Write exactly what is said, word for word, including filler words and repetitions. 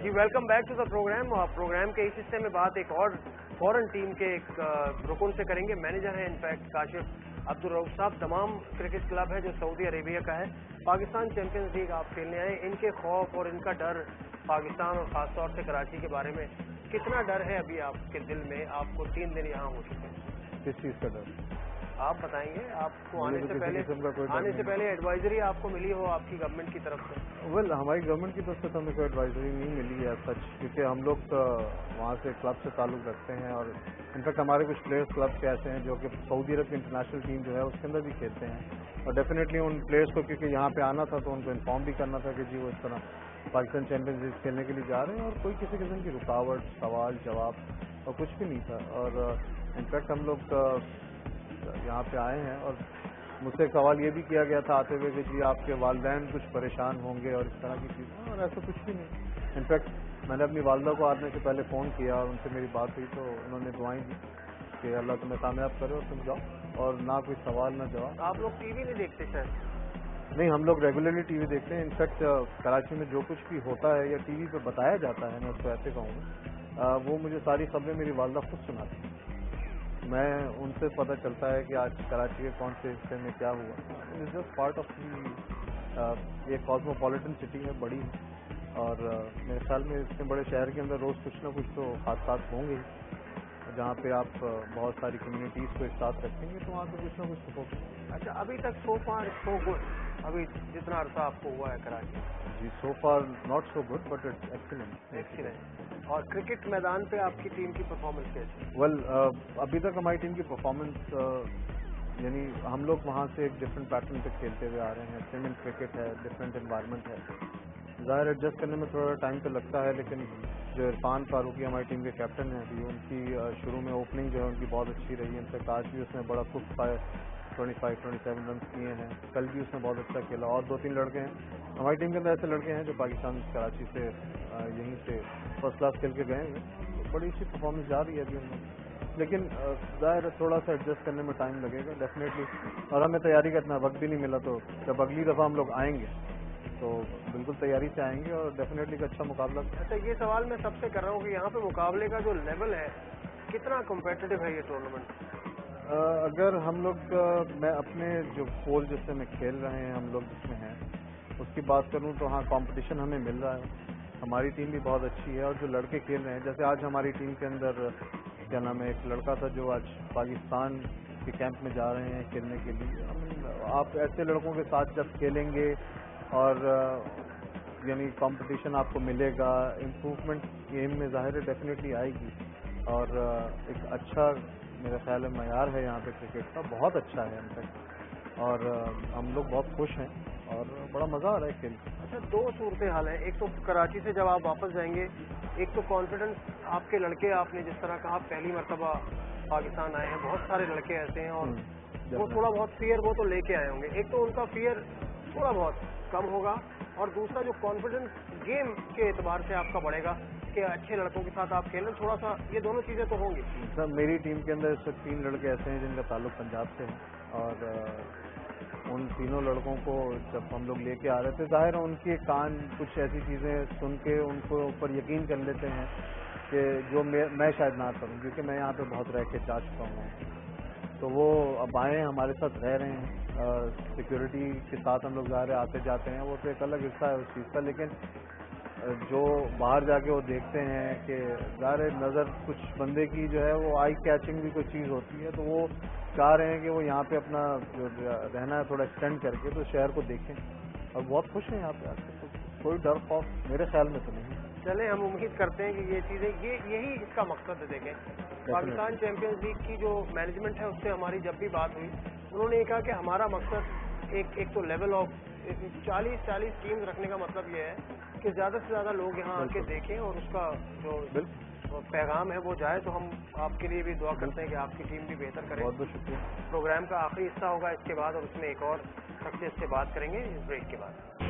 Ji welcome back to the program. Program के इस हिस्से में बात एक और फॉरेन टीम के एक रुकन से करेंगे। मैनेजर हैं इनफैक्ट काशिफ अब्दुल रऊफ साहब। तमाम क्रिकेट क्लब है जो सऊदी अरेबिया का है, पाकिस्तान चैंपियंस लीग आप खेलने आए, इनके खौफ और इनका डर पाकिस्तान और खासतौर से कराची के बारे में कितना डर है अभी आपके दिल में? आपको तीन दिन यहाँ हो चुके हैं, किस चीज़ का डर आप बताएंगे? आपको आने से पहले का आने से पहले एडवाइजरी आपको मिली हो आपकी गवर्नमेंट की तरफ से? वेल well, हमारी गवर्नमेंट की तरफ से तो हमें कोई एडवाइजरी नहीं मिली है सच, क्योंकि हम लोग तो वहाँ से क्लब से ताल्लुक़ रखते हैं और इनफैक्ट हमारे कुछ प्लेयर्स क्लब के ऐसे हैं जो कि सऊदी अरब की इंटरनेशनल टीम जो है उसके अंदर भी खेलते हैं और डेफिनेटली उन प्लेयर्स को क्योंकि यहाँ पे आना था तो उनको इन्फॉर्म भी करना था कि जी वो इस तरह पाकिस्तान चैंपियंस लीग खेलने के लिए जा रहे हैं और कोई किसी किस्म की रुकावट सवाल जवाब और कुछ भी नहीं था। और इनफैक्ट हम लोग यहाँ पे आए हैं और मुझसे एक सवाल ये भी किया गया था आते हुए कि जी आपके वालिदैन कुछ परेशान होंगे और इस तरह की चीज़ें, और ऐसा कुछ भी नहीं। इनफैक्ट मैंने अपनी वालदा को आने से पहले फ़ोन किया और उनसे मेरी बात हुई तो उन्होंने दुआएं दी कि अल्लाह तुम्हें कामयाब करे और तुम जाओ, और ना कोई सवाल ना जवाब। आप लोग टीवी नहीं देखते शायद? नहीं, हम लोग रेगुलरली टीवी देखते हैं। इनफैक्ट कराची में जो कुछ भी होता है या टीवी पे बताया जाता है, मैं उसको ऐसे कहूँगा, वो मुझे सारी खबरें मेरी वालदा खुद सुनाती हैं। मैं उनसे पता चलता है कि आज कराची के कौन से हिस्से में क्या हुआ। It's just part of the, ये कॉस्मोपॉलिटन सिटी है, बड़ी है और uh, मेरे ख्याल में इतने बड़े शहर के अंदर रोज़ कुछ ना कुछ तो हादसा होंगे ही, जहाँ पे आप uh, बहुत सारी कम्युनिटीज़ को एक साथ रखेंगे तो वहाँ पे कुछ ना कुछ तो होगा। अच्छा, अभी तक सो फार सो गुड, अभी जितना अरसा आपको हुआ है कराची? जी, so far not so good but it's excellent excellent. और क्रिकेट मैदान पे आपकी टीम की परफॉर्मेंस कैसी? वेल well, अभी तक हमारी टीम की परफॉर्मेंस यानी हम लोग वहाँ से एक डिफरेंट पैटर्न पे खेलते हुए आ रहे हैं। सीमेंट क्रिकेट है, डिफरेंट एनवायरनमेंट है, ज़ाहिर एडजस्ट करने में थोड़ा टाइम तो लगता है, लेकिन जो इरफान फारूकी हमारी टीम के कैप्टन हैं अभी, उनकी शुरू में ओपनिंग जो है उनकी बहुत अच्छी रही है। इनफैक्ट आज भी उसने बड़ा खुद fire twenty five twenty seven run किए हैं, कल भी उसने बहुत अच्छा खेला। और दो तीन लड़के हैं हमारी टीम के अंदर, ऐसे लड़के हैं जो पाकिस्तान कराची से यहीं से फर्स्ट क्लास खेल के गए हैं, बड़ी अच्छी परफॉर्मेंस जा रही है अभी उनमें, लेकिन ज़ाहिर थोड़ा सा एडजस्ट करने में टाइम लगेगा डेफिनेटली। और हमें तैयारी का इतना वक्त भी नहीं मिला, तो जब अगली दफ़ा हम लोग आएंगे तो बिल्कुल तैयारी से आएंगे और डेफिनेटली एक अच्छा मुकाबला। अच्छा, ये सवाल मैं सबसे कर रहा हूँ कि यहाँ पे मुकाबले का जो लेवल है कितना कॉम्पिटिटिव है ये टूर्नामेंट? अगर हम लोग मैं अपने जो पोल जिससे में खेल रहे हैं हम लोग जिसमें हैं उसकी बात करूं तो हाँ, कंपटीशन हमें मिल रहा है, हमारी टीम भी बहुत अच्छी है और जो लड़के खेल रहे हैं, जैसे आज हमारी टीम के अंदर क्या नाम है, एक लड़का था जो आज पाकिस्तान के कैंप में जा रहे हैं खेलने के लिए। हम आप ऐसे लड़कों के साथ जब खेलेंगे और यानी कंपटीशन आपको मिलेगा, इम्प्रूवमेंट गेम में ज़ाहिर है डेफिनेटली आएगी और एक अच्छा मेरा ख्याल है मयार है यहाँ पे क्रिकेट का, बहुत अच्छा है इनफैक्ट, और हम लोग बहुत खुश हैं और बड़ा मज़ा आ रहा है खेल। अच्छा, दो सूरतें हाल हैं, एक तो कराची से जब आप वापस जाएंगे, एक तो कॉन्फिडेंस आपके लड़के, आपने जिस तरह कहा पहली मरतबा पाकिस्तान आए हैं, बहुत सारे लड़के ऐसे हैं और वो थोड़ा बहुत फियर वो तो लेके आए होंगे, एक तो उनका फियर थोड़ा बहुत कम होगा और दूसरा जो कॉन्फिडेंस गेम के एतबार से आपका बढ़ेगा कि अच्छे लड़कों के साथ आप खेलें, थोड़ा सा ये दोनों चीज़ें तो होंगी। सर मेरी टीम के अंदर इस वक्त तीन लड़के ऐसे हैं जिनका ताल्लुक पंजाब से है और उन तीनों लड़कों को जब हम लोग लेके आ रहे थे, जाहिर है उनके कान कुछ ऐसी चीज़ें सुन के उनको ऊपर यकीन कर लेते हैं कि जो मैं, मैं शायद ना करूं, क्योंकि मैं यहाँ पे बहुत रह के जा चुका हूँ, तो वो अब आए हमारे साथ रह रहे हैं। सिक्योरिटी के साथ हम लोग ज़ाहिर आते जाते हैं, वो तो एक अलग हिस्सा है उस चीज़ का, लेकिन जो बाहर जाके वो देखते हैं कि ज़ाहिर नज़र कुछ बंदे की जो है वो आई कैचिंग भी कोई चीज़ होती है, तो वो चाह रहे हैं कि वो यहाँ पे अपना जो रहना है थोड़ा एक्सटेंड करके तो शहर को देखें और बहुत खुश हैं यहाँ पे आके, तो कोई डर खौफ मेरे ख्याल में तो नहीं। चले, हम उम्मीद करते हैं कि ये चीज़ें ये यही इसका मकसद है। देखें, पाकिस्तान चैंपियंस लीग की जो मैनेजमेंट है उससे हमारी जब भी बात हुई, उन्होंने ये कहा कि हमारा मकसद एक एक तो लेवल ऑफ चालीस चालीस टीम्स रखने का मतलब ये है कि ज़्यादा से ज़्यादा लोग यहाँ आके देखें और उसका जो पैगाम है वो जाए। तो हम आपके लिए भी दुआ करते हैं कि आपकी टीम भी बेहतर करे। बहुत बहुत शुक्रिया। प्रोग्राम का आखिरी हिस्सा होगा इसके बाद और उसमें एक और शख्सियत से बात करेंगे इस ब्रेक के बाद।